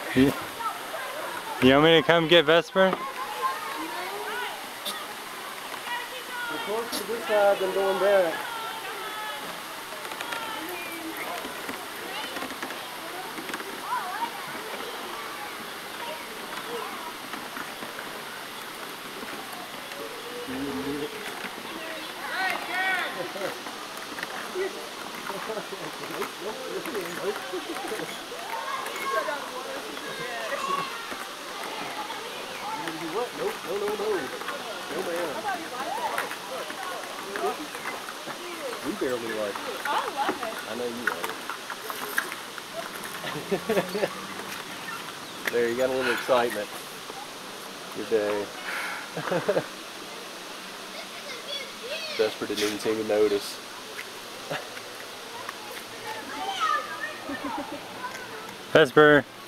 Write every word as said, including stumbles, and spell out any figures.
You, you want me to come get Vesper? We're closer to this side than going back. What? Nope, no, no, no. No, ma'am. We barely like it. I love it. I know you love it. There, you got a little excitement. Good day. Vesper didn't even seem to notice. Vesper.